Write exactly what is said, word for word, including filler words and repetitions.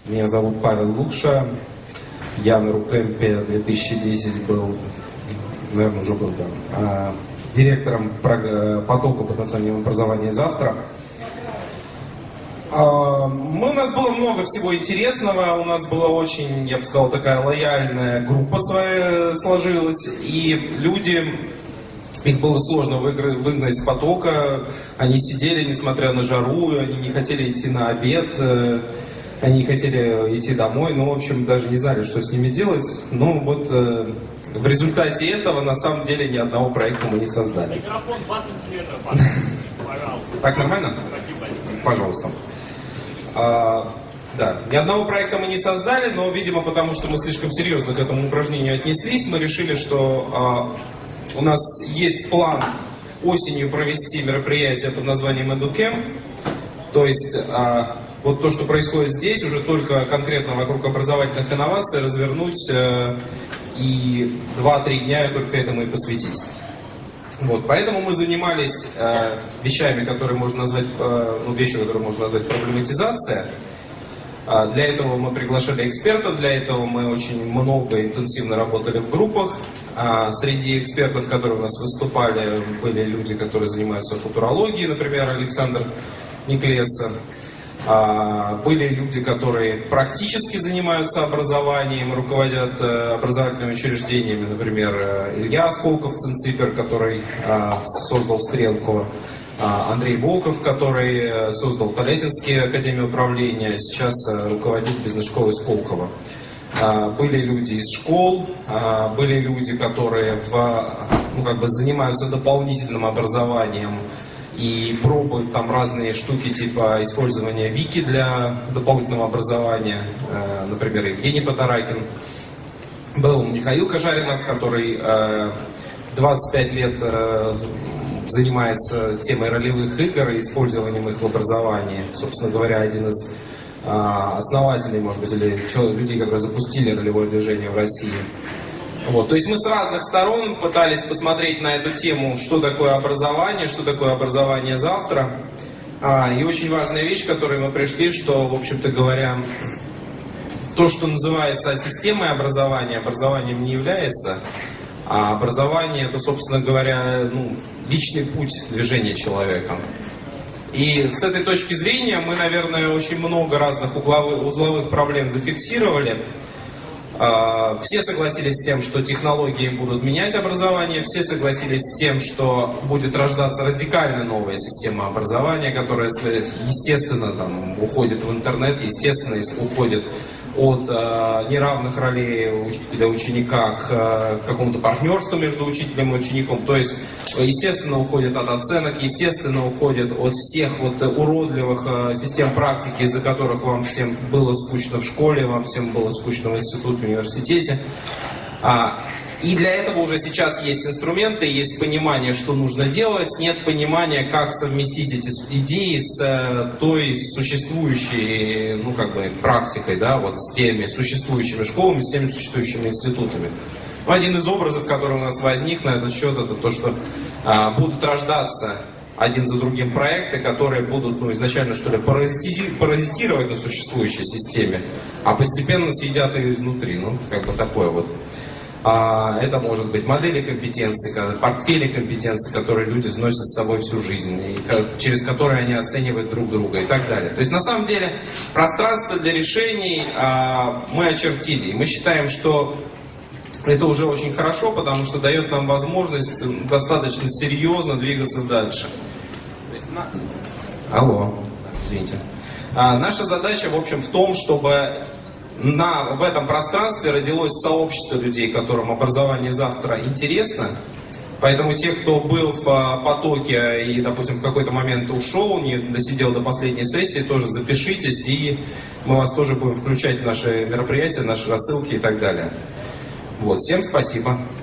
Меня зовут Павел Лукша. Я на Рукэмпе две тысячи десять был, наверное, уже был, да, директором потока под названием «Образование завтра». Мы, у нас было много всего интересного, у нас была очень, я бы сказал, такая лояльная группа своя сложилась, и люди, их было сложно выгнать с потока, они сидели, несмотря на жару, они не хотели идти на обед, они не хотели идти домой, ну, в общем, даже не знали, что с ними делать, но вот э, в результате этого, на самом деле, ни одного проекта мы не создали. Микрофон два сантиметра, пожалуйста. Так нормально? Спасибо. Пожалуйста. А, да, ни одного проекта мы не создали, но, видимо, потому что мы слишком серьезно к этому упражнению отнеслись, мы решили, что а, у нас есть план осенью провести мероприятие под названием EduCamp, то есть а, вот то, что происходит здесь, уже только конкретно вокруг образовательных инноваций развернуть э, и два-три дня только этому и посвятить. Вот, поэтому мы занимались э, вещами, которые можно назвать, э, ну, вещи, которые можно назвать проблематизация. А для этого мы приглашали экспертов, для этого мы очень много интенсивно работали в группах. А среди экспертов, которые у нас выступали, были люди, которые занимаются футурологией, например, Александр Никлеса. Были люди, которые практически занимаются образованием, руководят образовательными учреждениями, например, Илья Осколков-Цинципер, который создал «Стрелку», Андрей Волков, который создал Толятинскую академию управления, сейчас руководит бизнес-школой Сколково. Были люди из школ, были люди, которые в, ну, как бы занимаются дополнительным образованием и пробуют там разные штуки типа использования вики для дополнительного образования. Например, Евгений Потаракин. Был Михаил Кожаринов, который двадцать пять лет занимается темой ролевых игр и использованием их в образовании. Собственно говоря, один из основателей, может быть, или людей, которые запустили ролевое движение в России. Вот, то есть мы с разных сторон пытались посмотреть на эту тему, что такое образование, что такое образование завтра. А, и очень важная вещь, к которой мы пришли, что, в общем-то говоря, то, что называется системой образования, образованием не является. А образование — это, собственно говоря, ну, личный путь движения человека. И с этой точки зрения мы, наверное, очень много разных угловых, узловых проблем зафиксировали. Все согласились с тем, что технологии будут менять образование, все согласились с тем, что будет рождаться радикально новая система образования, которая, естественно, там, уходит в интернет, естественно, уходит от э, неравных ролей учителя и ученика к э, какому-то партнерству между учителем и учеником. То есть, естественно, уходит от оценок, естественно, уходит от всех вот уродливых э, систем практики, из-за которых вам всем было скучно в школе, вам всем было скучно в институте, в университете. А, и для этого уже сейчас есть инструменты, есть понимание, что нужно делать, нет понимания, как совместить эти идеи с э, той существующей, ну, как бы, практикой, да, вот с теми существующими школами, с теми существующими институтами. Ну, один из образов, который у нас возник на этот счет, это то, что э, будут рождаться один за другим проекты, которые будут, ну, изначально, что ли, паразити- паразитировать на существующей системе, а постепенно съедят ее изнутри, ну, как бы такое вот. Это может быть модели компетенций, портфели компетенций, которые люди носят с собой всю жизнь, и через которые они оценивают друг друга и так далее. То есть на самом деле пространство для решений мы очертили. И мы считаем, что это уже очень хорошо, потому что дает нам возможность достаточно серьезно двигаться дальше. Алло, извините. Наша задача, в общем, в том, чтобы На, в этом пространстве родилось сообщество людей, которым образование завтра интересно. Поэтому те, кто был в потоке и, допустим, в какой-то момент ушел, не досидел до последней сессии, тоже запишитесь, и мы вас тоже будем включать в наши мероприятия, наши рассылки и так далее. Вот, всем спасибо.